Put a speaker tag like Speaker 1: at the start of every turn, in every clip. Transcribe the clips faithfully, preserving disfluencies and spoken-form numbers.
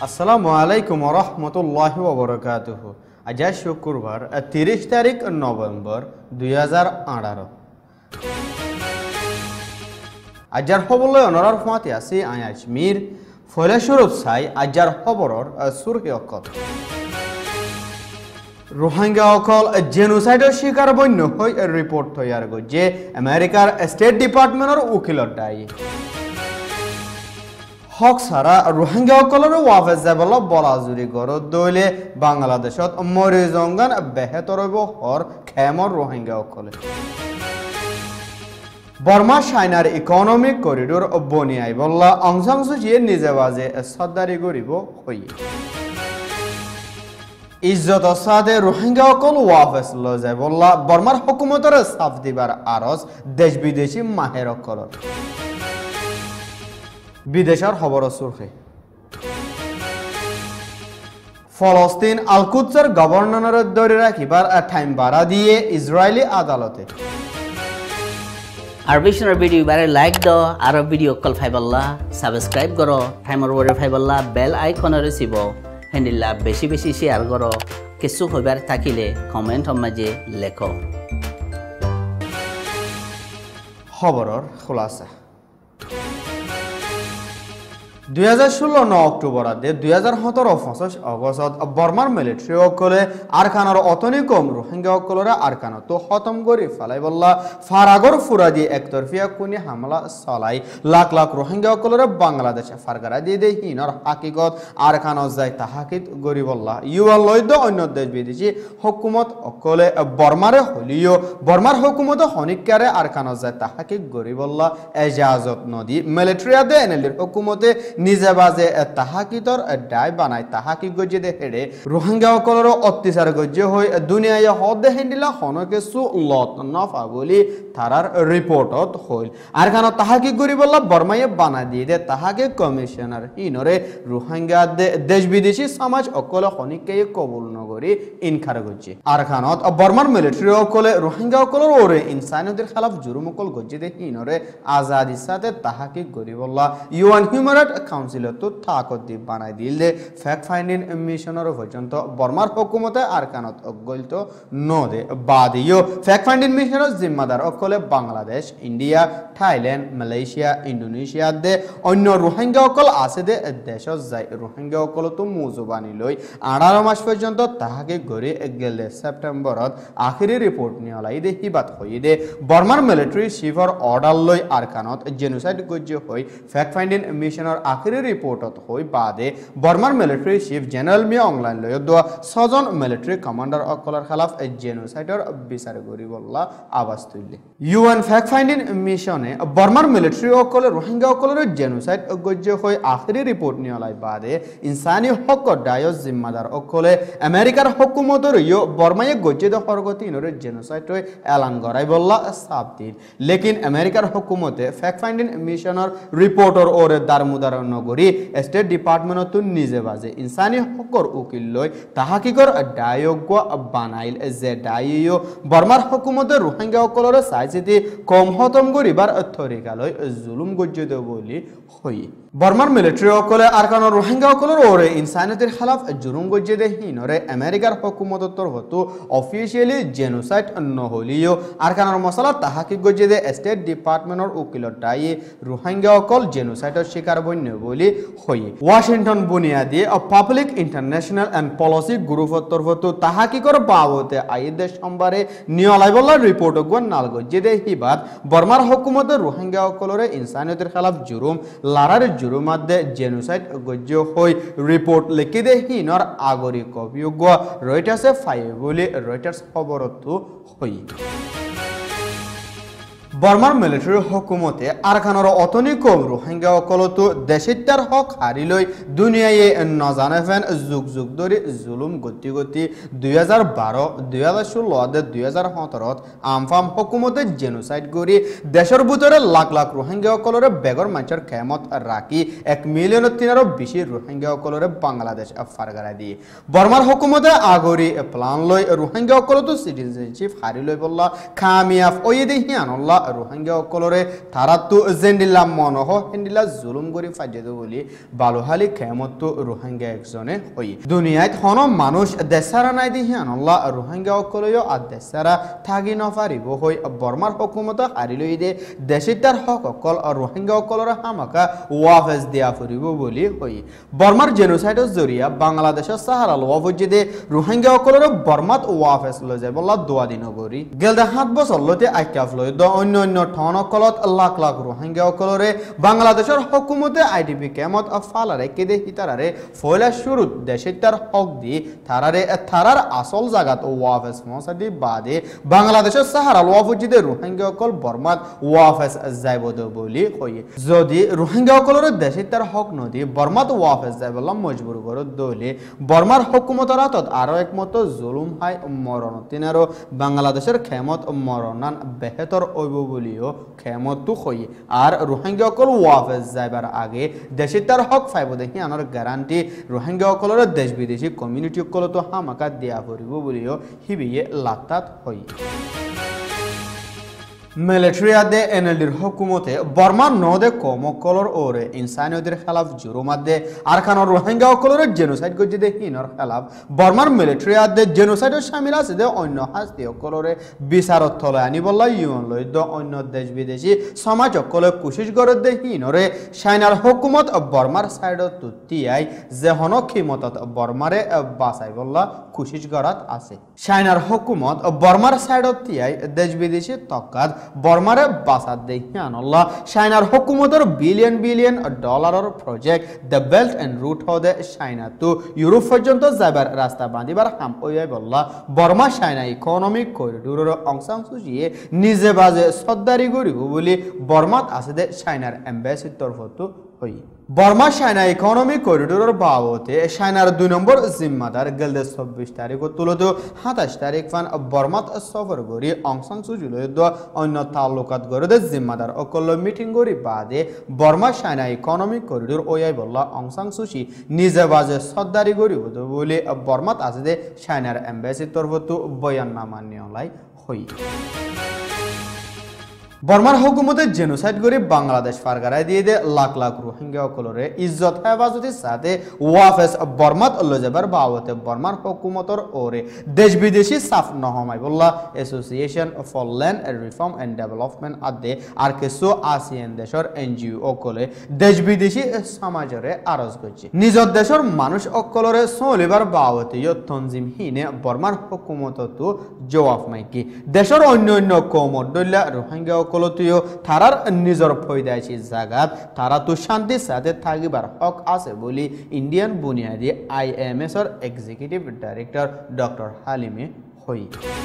Speaker 1: আসসালামু আলাইকুম ওয়া রাহমাতুল্লাহি ওয়া বারাকাতুহু। আজ শুক্রবার তিরিশ তারিখ নভেম্বর দুই হাজার আঠারো। আজার খবরলৈ অনরার ফাঁতি আছে আই আজমির ফলে স্বরূপ চাই আজার খবৰৰ সুরহি অকল রোহিঙ্গা অকল জেনোসাইডৰ শিকাৰ বন্য হৈ রিপোর্ট তৈয়াৰ কৰিছে আমেৰিকাৰ ষ্টেট ডিপাৰ্টমেণ্টৰ উকিলৰ দায়ী হক সারা রোহিঙ্গা অকলর ওয়াফেজ যাবল বলাজুরি গড় দইলে বাংলাদেশত মরি জঙ্গান বেহেতর হর খেমর রোহিঙ্গা অকলে বর্মা চাইনার ইকোনমিক করিডোর বনিয়াই বল্লা অংশাং সুচিয়ে নিজে বাজে সর্দারি গরিব হই ইজ্জত সাদে রোহিঙ্গা অকল ওয়াফেজ ল যায় বল্লা বর্মার হুকুমতর সাফ দিবার আরজ দেশ বিদেশি মাহের অকলর বিদেশের খবর সুরখে ফলস্তিন আল-কুদসের গভর্নরের ধরে রাখিবার টাইম বাড়া দিয়ে ইসরায়েলি আদালতে
Speaker 2: আর বিশনের ভিডিও বারে লাইক দাও আর ভিডিও কল ফাইবাল্লা সাবস্ক্রাইব করো টাইমর ওরে ফাইবাল্লা বেল আইকনে রিসিভ হেন্ডিল্লা বেশি বেশি শেয়ার করো কিছু হইবার থাকিলে কমেন্ট মাঝে লেখো
Speaker 1: খবরের খুলাসা দুই হাজার ষোলো ন অক্টোবর আদে দুই হাজার সতেরো পঁচিশ অগস্টত বর্মার মিলিটারি অকলে আরকানৰ অতনি কম রোহিঙ্গা অকলরে আরকানত খতম করে ফেলাই বল্লা ফারাগর ফুরা দিয়ে একতরফিয়া কোনি হামলা চলাই লাখ লাখ রোহিঙ্গা অকলরে বাংলাদেশে ফারগারা দিয়ে দিয়ে হিনর হাকিকত আরকানত যায় তাহাকিত গরি বল্লা ইউআর লৈদ অন্য দেশ বিদেশি হুকুমত অকলে বর্মারে হলিও বর্মার হুকুমত হনিকারে আরকানত যায় তাহাকিক গরি বল্লা এজাজত নদী মিলিটারি আদে এনএলডির হুকুমতে নিজে বাজে তাহাকিতর দায় বানায় তাহাকি গজ্জে দে হেড়ে রোহিঙ্গা অকলর অত্যাচার গজ্জে হয়ে দুনিয়ায় হদে হেন্ডিলা হনকে সু লত নফা বলি তারার রিপোর্টত হইল আর কারণ তাহাকি গরি বললা বর্মায়ে বানা দিয়ে দে তাহাকে কমিশনার ইনরে রোহিঙ্গা দেশ বিদেশি সমাজ অকল হনিকে কবুল নগরী ইনকার গজ্জে আর কারণত বর্মার মিলিটারি অকলে রোহিঙ্গা অকলর ওরে ইনসানিয়তের খেলাফ জুরুম অকল গজ্জে দে ইনরে আজাদির সাথে তাহাকি গরি বললা ইউএন হিউম্যান রাইটস কাউন্সিল তো তাকত দি বানাই দিলে ফ্যাক্ট ফাইন্ডিং মিশনের পর্যন্ত বর্মার হুকুমতে আরকানত অগলিত নদে বাদিও ফ্যাক্ট ফাইন্ডিং মিশনের জিম্মাদার অকলে Bangladesh India Thailand Malaysia Indonesia দে অন্য রোহিঙ্গা অকল আছে দে দেশ যায় রোহিঙ্গা অকল তো মুজুবানি লই আঠারো মাস পর্যন্ত তাহাকে গড়ে গেলে সেপ্টেম্বরত আখিরি রিপোর্ট নিয়লাই দে হিবাত হই দে বর্মার মিলিটারি চিফর অর্ডার লই আরকানত জেনোসাইড গজ্জে হই ফ্যাক্ট ফাইন্ডিং মিশনের আখিরি রিপোর্টত হই বাদে বর্মার military chief general Min Aung Hlaing লয় দোয়া ছজন মিলিটারি কমান্ডার অকলর খেলাফ জেনোসাইডর বিচার গরি বল্লা আওয়াজ তুললে ইউএন ফ্যাক্ট ফাইন্ডিং মিশনে বর্মার মিলিটারি অকলে রোহিঙ্গা অকলর জেনোসাইড গজ্জে হই আখিরি রিপোর্ট নিয়লাই বাদে ইনসানি হক দায়স জিম্মাদার অকলে আমেরিকার হুকুমতর ইয় বর্মায়ে গজ্জে দ হরগতি ইনরে জেনোসাইড এলান গরাই বল্লা সাফ দিল লেকিন আমেরিকার হুকুমতে ফ্যাক্ট ফাইন্ডিং মিশনের রিপোর্টর ওরে দারমুদার নগরী স্টেট ডিপার্টমেন্টত নিজে বাজে ইনসানি হকর উকিল লই তাহাকিকর দায়জ্ঞ বানাইল যে দায়ীয় বর্মার হুকুমতে রোহিঙ্গা অকলরে চাইচিতি কম হতম করিবার তরিকালৈ জুলুম গজ্জিত বলি হই বর্মার মিলিটারি অকলে আরকানৰ রোহিঙ্গা অকলর ওরে ইনসানিয়তের খেলাফ জুলুম গজ্জে দে হিনরে আমেরিকার হুকুমতর তরফতো অফিসিয়ালি জেনোসাইড নহলিও আরকানৰ মছলা তাহাকিক গজ্জে দে স্টেট ডিপার্টমেন্টর উকিলৰ দায়ী রোহিঙ্গা অকল জেনোসাইডৰ শিকার বন্য বলি হই ওয়াশিংটন বুনিয়াদি পাবলিক ইন্টারন্যাশনাল এন্ড পলিসি গ্রুপর তরফতো তাহাকিকর বাবতে আইদে সোমবারে নিয়লাই বল্লা রিপোর্ট গন নাল গজ্জে দে হিবাত বর্মার হুকুমতে রোহিঙ্গা অকলরে ইনসানিয়তের খেলাফ জুরুম লারার জুরুমাদে জেনোসাইড গজ্জে হই রিপোর্ট লিখি দে হিনর আগরি কপিয়োগ রয়টার্সে ফাই বলি রয়টার্স খবরতো হই বর্মার মিলিটারি হুকুমতে আরকানৰ অতনি কম রোহিঙ্গা অকলতো দেশিত্যার হক হারিলৈ দুনিয়ায় নজানে ফেন যুগ যুগ ধরে জুলুম গতি গতি দুই হাজার বারো দুই হাজার ষোলো দুই হাজার সতেরোত আমফাম হুকুমতে জেনোসাইড কৰি দেশের ভিতরে লাখ লাখ রোহিঙ্গা অকলরে বেগর মানুষের খেমত রাখি এক মিলিয়ন তিনারও বেশি রোহিঙ্গা অকলরে বাংলাদেশ ফারগারা দিয়ে বর্মার হুকুমতে আগরি প্লান লই রোহিঙ্গা অকলতো সিটিজেনশিপ হারিলৈ বললা খামিয়াফ ওই দেখি আনল্লা রোহিঙ্গা সকলরে তারা তো জেন্ডিলা মনহ হেন্ডিলা জুলুম করে ফাইজে বলি বালুহালি খেমত রোহিঙ্গা একজনে হই দুনিয়াত হন মানুষ দেশারা নাই দিহিয়ান আল্লাহ রোহিঙ্গা সকলেও আর দেশারা থাকি নফারিব হই বর্মার হুকুমত হারি লই দে দেশির তার হক অকল রোহিঙ্গা সকলরে হামাকা ওয়াফেজ দিয়া ফুরিব বলি হই বর্মার জেনোসাইডের জরিয়া বাংলাদেশের সাহারা লোয়া ফজিদে রোহিঙ্গা সকলরে বর্মাত ওয়াফেজ লই যায় বল্লা দোয়া দিন গরি গেলদে সাত বছর লতে আইকাফ লই দ অন্য অন্য ঠন কলত লাখ লাখ রোহিঙ্গা সকলরে বাংলাদেশের হুকুমতে আইডিপি কেমত ফালারে কেদে হিতারারে ফয়লা শুরুত দেশের তার হক দি থারারে থারার আসল জাগাত ওয়াফেজ মসাদি বাদে বাংলাদেশের সাহারা লোয়া ফজিদে রোহিঙ্গা সকল বর্মাত ওয়াফেজ যাইবদ বলি কই যদি রোহিঙ্গা সকলরে দেশের তার হক নদী বর্মাত ওয়াফেজ যাইবলা মজবুর করে দলে বর্মার হুকুমতের হাতত আরো একমত জুলুম হাই মরণ তিনারো বাংলাদেশের খেমত মরণান বেহতর হইব বলিও খেমত তো কই আর রোহিঙ্গা সকল ওয়াফেজ যাইবার আগে দেশের তার হক ফাইব দেখি আনার গ্যারান্টি রোহিঙ্গা সকলের দেশ বিদেশি কমিউনিটি সকল তো হামাকা দিয়া করিব বলিও হিবিয়ে লাতাত হই মিলিটারি আদে এনএলডির হুকুমতে বর্মা নদে কমকলর ওরে ইনসানিয়তের খেলাফ জুরুমাদে আরখানোর রোহিঙ্গা সকলের জেনোসাইড গজি দে হিনর খেলাফ বর্মার মিলিটারি আদে জেনোসাইডের শামিল আছে দে অন্য হাস্তি সকলরে বিচারত থলে আনি বল্লা ইউন লই দ অন্য দেশ বিদেশি সমাজ সকলে কোশিশ করে দে হিনরে সাইনার হুকুমত বর্মার সাইডত তুতিয়াই যে হন খিমতত বর্মারে বাঁচাই বল্লা কোশিশ করাত আছে সাইনার হুকুমত বর্মার সাইডত তিয়াই দেশ বিদেশি তকাত বর্মারে বাসাত দেখিয়ান আল্লাহ চাইনার হুকুমতের বিলিয়ন বিলিয়ন ডলারের project the belt and road হদে চাইনা তো ইউরোপ পর্যন্ত যাবার রাস্তা বাঁধিবার হাম ওয়াই বল্লা বর্মা চাইনা ইকোনমিক করিডোরের অংশাংশ দিয়ে নিজে বাজে সদ্দারি করিব বলে বর্মাত আছে দে চাইনার এম্বাসির তরফত হই বর্মা চাইনা ইকোনমিক করিডোরের বাবতে চাইনার দুই নম্বর জিম্মাদার গেলদে চব্বিশ তারিখ তুলত সাতাশ তারিখ ফান বর্মাত সফর করি অংশাংশ জুলাই অন্য তালুকাত গড়ে জিম্মাদার অকল মিটিং করি বাদে বর্মা চাইনা ইকোনমিক করিডোর ওয়াই বল্লা অংশাংশী নিজে বাজে সদ্দারি করিব বলে বর্মাত আছে দে চাইনার এম্বাসির তরফত বয়ান নামা নিয়লাই হই বর্মার হুকুমতে জেনোসাইড করে বাংলাদেশ ফারগারায় দিয়ে দে লাখ লাখ রোহিঙ্গা সকলরে ইজ্জত হেফাজতের সাথে ওয়াফেস বর্মাত লই যাবার বাবতে বর্মার হুকুমতর ওরে দেশ বিদেশি সাফ নহমাই বল্লা association for land reform and development আদে আর কিছু আসিয়ান দেশের এনজিও সকলে দেশ বিদেশি সমাজরে আরজ করছে নিজের দেশের মানুষ সকলরে চলিবার বাবতে তঞ্জিম হিনে বর্মার হুকুমত তো জবাব মাইকি দেশের অন্য অন্য কৌমর দল্লা রোহিঙ্গা কলতিও তারার নিজর ফয়দাইছি জাগাত তারা তো শান্তির সাথে থাকিবার হক আছে বলি ইন্ডিয়ান বুনিয়াদি আইএমএস এর এক্সিকিউটিভ ডাইরেক্টর ডক্টর হালিমে হই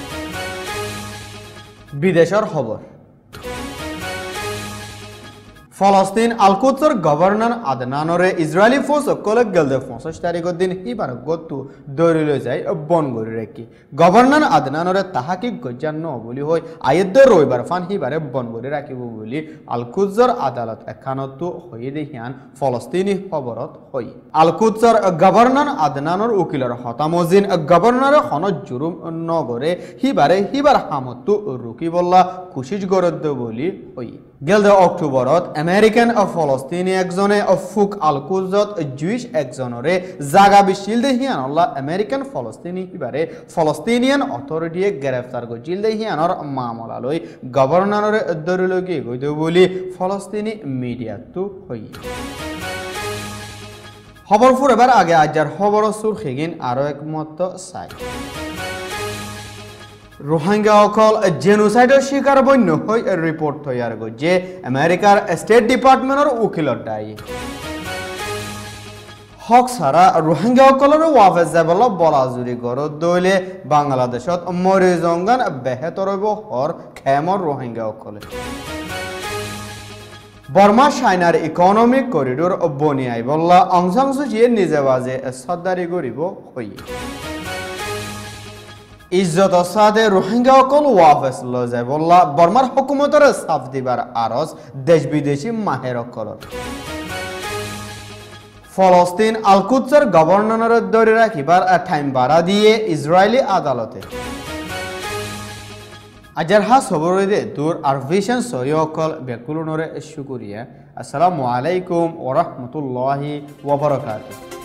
Speaker 1: বিদেশের খবর ফলস্তিন আলকুদসর গভর্নর আদনানরে ইসরায়েলি ফোর্স সকলে গেলদে পঁচিশ তারিখের দিন হিবার গতু দৌড়ি লই যায় বন গড়ি রেখি গভর্নর আদনানরে তাহাকি গজ্জান ন বলি হয় আয়েদ্দ রবিবার ফান হিবারে বন গড়ি রাখিব বলি আলকুদসর আদালত এখানত হয়ে দেখিয়ান ফলস্তিনি খবরত হই আলকুদসর গভর্নর আদনানর উকিলর হতামজিন গভর্নরে খন জুরুম নগরে হিবারে হিবার হামতু রুকি বল্লা কুশিস গরদ্দ বলি হই গেলদে অক্টোবরত আমেরিকান ফলস্তিনি একজনে ফুক আলকুজত জুইশ একজনরে জাগা বিশিল দেহিয়ান আল্লাহ আমেরিকান ফলস্তিনি হিবারে ফলস্তিনিয়ান অথরিটিয়ে গ্রেফতার গজিল দেহিয়ানর মামলা লই গভর্নরে দরিলগি গইদ বলি ফলস্তিনি মিডিয়া তো হই খবর ফুরবার আগে আজার খবর সুর খেগিন আরো একমত চাই রোহিঙ্গা সকল জেনোসাইডের শিকার বন্য হই রিপোর্ট তৈয়ার করছে আমেরিকার স্টেট ডিপার্টমেন্টের উকিলর দায়ী হক সারা রোহিঙ্গা সকলের ওয়াফেজ যাবল বলাজুরি গড়ত দইলে বাংলাদেশত মরি জঙ্গান বেহেতর হর খেমর রোহিঙ্গা সকলে বর্মা চাইনার ইকোনমিক করিডোর বনিয়াই বল্লা অংশাংশ নিজে বাজে সদ্দারি করিব হই ইজ্জত সাদে রোহিঙ্গা সকল ওয়াফেস লই যায় বল্লা বর্মার হুকুমতের সাফ দিবার আরজ দেশ বিদেশি মাহের সকলর ফলস্তিন আলকুদসের গভর্নরের ধরে রাখিবার টাইম বাড়া দিয়ে ইসরায়েলি আদালতে আজার হাস খবর দে দূর আর ভিশন সরি অকল বেকুলনরে শুকুরিয়া। আসসালামু আলাইকুম ওয়া রাহমাতুল্লাহি ওয়া বারাকাতুহু।